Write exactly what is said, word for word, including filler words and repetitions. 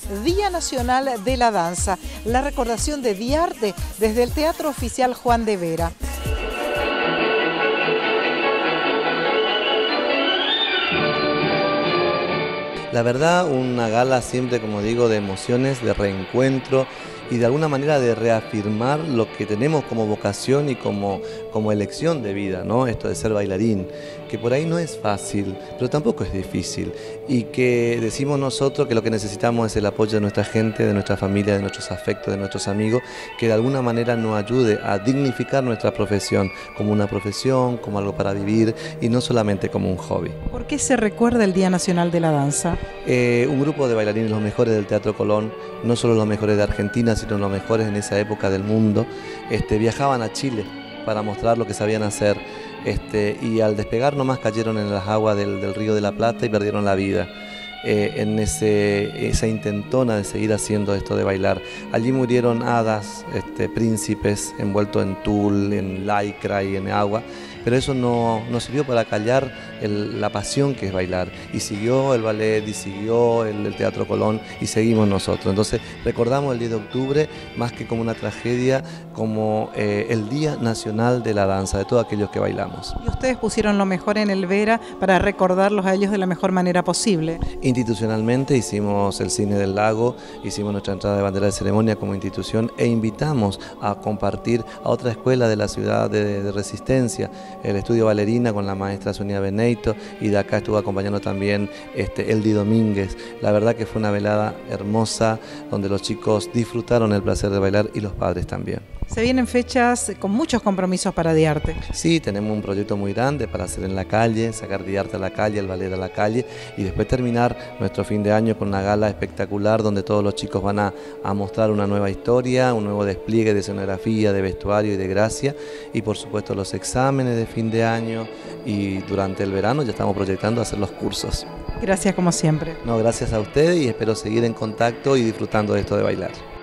Día Nacional de la Danza, la recordación de Diarte desde el Teatro Oficial Juan de Vera. La verdad, una gala siempre, como digo, de emociones, de reencuentro y de alguna manera de reafirmar lo que tenemos como vocación y como, como elección de vida, ¿no? Esto de ser bailarín, que por ahí no es fácil, pero tampoco es difícil, y que decimos nosotros que lo que necesitamos es el apoyo de nuestra gente, de nuestra familia, de nuestros afectos, de nuestros amigos, que de alguna manera nos ayude a dignificar nuestra profesión como una profesión, como algo para vivir y no solamente como un hobby. ¿Por qué se recuerda el Día Nacional de la Danza? Eh, un grupo de bailarines, los mejores del Teatro Colón, no solo los mejores de Argentina, sino los mejores en esa época del mundo, este, viajaban a Chile para mostrar lo que sabían hacer, este, y al despegar nomás cayeron en las aguas del, del Río de la Plata y perdieron la vida. Eh, en ese, esa intentona de seguir haciendo esto de bailar. Allí murieron hadas, este, príncipes envueltos en tul, en lycra y en agua, pero eso no, no sirvió para callar el, la pasión que es bailar. Y siguió el ballet, y siguió el, el Teatro Colón, y seguimos nosotros. Entonces recordamos el diez de octubre más que como una tragedia, como eh, el Día Nacional de la Danza, de todos aquellos que bailamos. Y ustedes pusieron lo mejor en el Vera para recordarlos a ellos de la mejor manera posible. Institucionalmente hicimos el Cine del Lago, hicimos nuestra entrada de bandera de ceremonia como institución e invitamos a compartir a otra escuela de la ciudad de, de Resistencia, el Estudio Ballerina con la maestra Sonia Beneito, y de acá estuvo acompañando también este, Eldi Domínguez. La verdad que fue una velada hermosa donde los chicos disfrutaron el placer de bailar y los padres también. Se vienen fechas con muchos compromisos para Diarte. Sí, tenemos un proyecto muy grande para hacer en la calle, sacar Diarte a la calle, el ballet a la calle, y después terminar nuestro fin de año con una gala espectacular donde todos los chicos van a, a mostrar una nueva historia, un nuevo despliegue de escenografía, de vestuario y de gracia, y por supuesto los exámenes de fin de año, y durante el verano ya estamos proyectando hacer los cursos. Gracias como siempre. No, gracias a ustedes y espero seguir en contacto y disfrutando de esto de bailar.